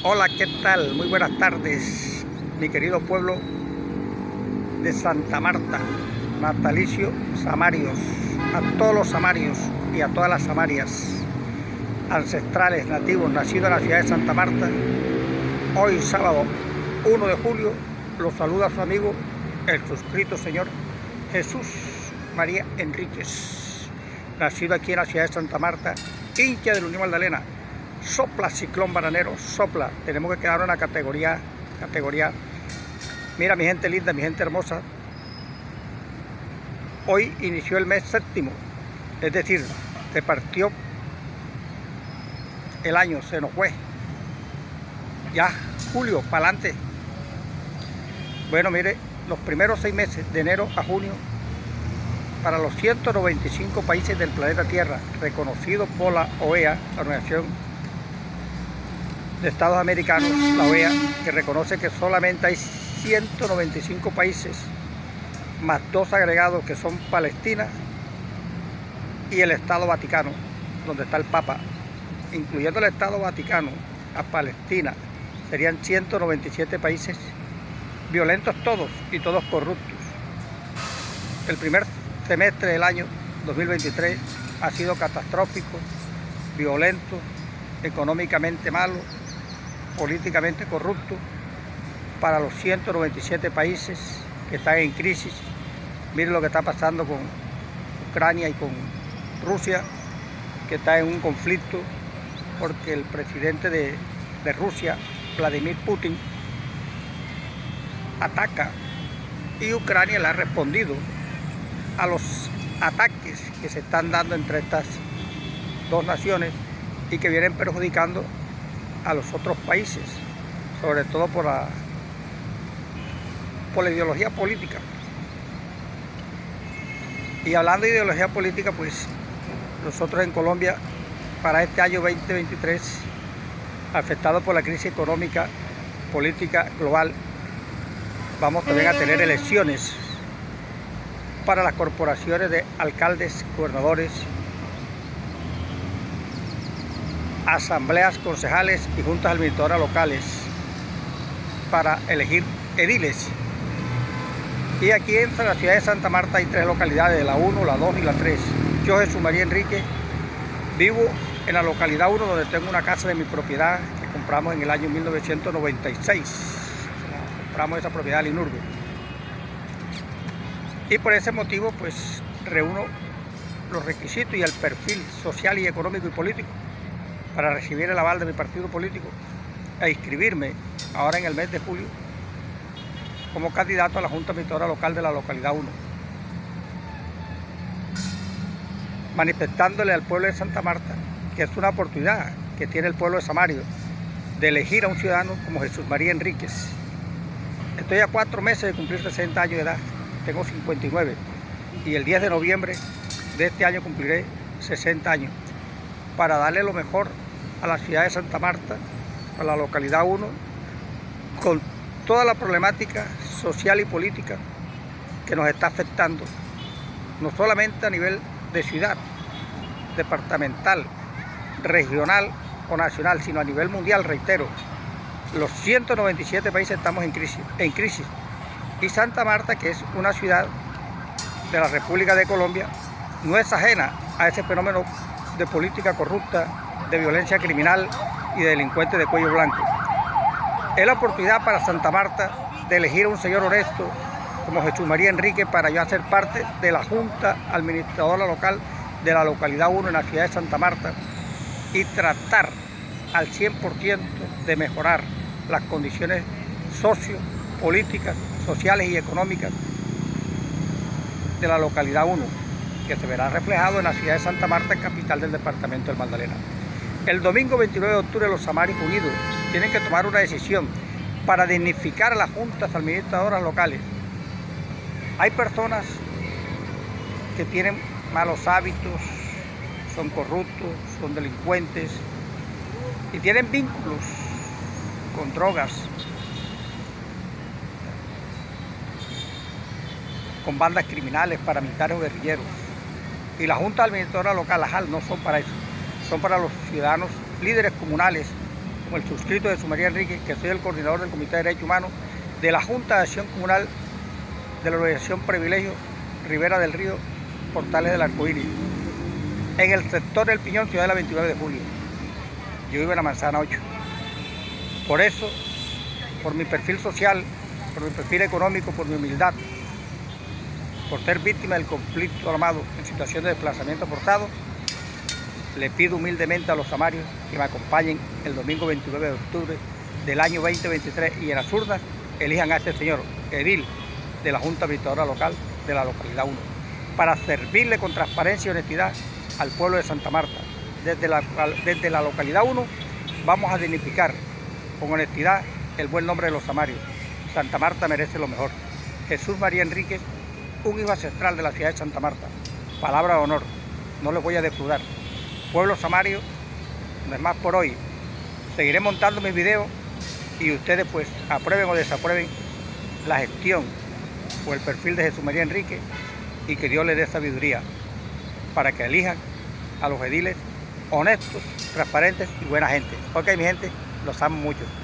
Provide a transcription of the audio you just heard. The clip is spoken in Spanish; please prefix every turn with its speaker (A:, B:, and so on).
A: Hola, ¿qué tal? Muy buenas tardes, mi querido pueblo de Santa Marta, natalicio Samarios, a todos los samarios y a todas las samarias ancestrales, nativos, nacidos en la ciudad de Santa Marta. Hoy, sábado 1 de julio, los saluda su amigo, el suscrito señor Jesús María Enríquez, nacido aquí en la ciudad de Santa Marta, hincha de la Unión Magdalena. Sopla ciclón bananero, sopla. Tenemos que quedar en la categoría. Mira, mi gente linda, mi gente hermosa. Hoy inició el mes séptimo, es decir, se partió el año, se nos fue. Ya, julio, para adelante. Bueno, mire, los primeros 6 meses, de enero a junio, para los 195 países del planeta Tierra, reconocidos por la OEA, la Organización de Estados Americanos, la OEA, que reconoce que solamente hay 195 países, más 2 agregados que son Palestina y el Estado Vaticano, donde está el Papa. Incluyendo el Estado Vaticano a Palestina, serían 197 países, violentos todos y todos corruptos. El primer semestre del año 2023 ha sido catastrófico, violento, económicamente malo, políticamente corrupto para los 197 países que están en crisis. Miren lo que está pasando con Ucrania y con Rusia, que está en un conflicto porque el presidente de Rusia, Vladimir Putin, ataca y Ucrania le ha respondido a los ataques que se están dando entre estas dos naciones y que vienen perjudicando a los otros países, sobre todo por la ideología política. Y hablando de ideología política, pues nosotros en Colombia, para este año 2023, afectado por la crisis económica, política global, vamos también a tener elecciones para las corporaciones de alcaldes, gobernadores, asambleas concejales y juntas administradoras locales para elegir ediles. Y aquí en la ciudad de Santa Marta hay 3 localidades, la 1, la 2 y la 3. Yo, Jesús María Enríquez, vivo en la localidad 1, donde tengo una casa de mi propiedad que compramos en el año 1996. Compramos esa propiedad al Inurbe. Y por ese motivo, pues, reúno los requisitos y el perfil social y económico y político para recibir el aval de mi partido político e inscribirme ahora en el mes de julio como candidato a la Junta Administradora Local de la localidad 1, manifestándole al pueblo de Santa Marta que es una oportunidad que tiene el pueblo de Samario de elegir a un ciudadano como Jesús María Enríquez. Estoy a 4 meses de cumplir 60 años de edad, tengo 59 y el 10 de noviembre de este año cumpliré 60 años para darle lo mejor a la ciudad de Santa Marta, a la localidad 1, con toda la problemática social y política que nos está afectando, no solamente a nivel de ciudad, departamental, regional o nacional, sino a nivel mundial. Reitero, los 197 países estamos en crisis. Y Santa Marta, que es una ciudad de la República de Colombia, no es ajena a ese fenómeno de política corrupta, de violencia criminal y de delincuentes de cuello blanco. Es la oportunidad para Santa Marta de elegir a un señor honesto como Jesús María Enríquez para yo hacer parte de la Junta Administradora Local de la localidad 1 en la ciudad de Santa Marta y tratar al 100% de mejorar las condiciones sociopolíticas, sociales y económicas de la localidad 1, que se verá reflejado en la ciudad de Santa Marta, capital del departamento del Magdalena. El domingo 29 de octubre los Samarios Unidos tienen que tomar una decisión para dignificar a las juntas administradoras locales. Hay personas que tienen malos hábitos, son corruptos, son delincuentes y tienen vínculos con drogas, con bandas criminales, paramilitares o guerrilleros. Y la Junta Administradora Local, la JAL, no son para eso, son para los ciudadanos líderes comunales como el suscrito de Jesús María Enríquez, que soy el coordinador del Comité de Derechos Humanos de la Junta de Acción Comunal de la Organización Privilegio Ribera del Río, Portales del Arcoíris, en el sector del Piñón, ciudad de la 29 de julio. Yo vivo en la Manzana 8. Por eso, por mi perfil social, por mi perfil económico, por mi humildad, por ser víctima del conflicto armado en situación de desplazamiento forzado, le pido humildemente a los samarios que me acompañen el domingo 29 de octubre del año 2023 y en las urnas elijan a este señor, edil de la Junta Administradora Local de la localidad 1, para servirle con transparencia y honestidad al pueblo de Santa Marta. Desde la localidad 1 vamos a dignificar con honestidad el buen nombre de los samarios. Santa Marta merece lo mejor. Jesús María Enríquez, un hijo ancestral de la ciudad de Santa Marta. Palabra de honor, no les voy a defraudar. Pueblo samario, no es más por hoy. Seguiré montando mis videos y ustedes pues aprueben o desaprueben la gestión o el perfil de Jesús María Enríquez, y que Dios les dé sabiduría para que elijan a los ediles honestos, transparentes y buena gente. Ok, mi gente, los amo mucho.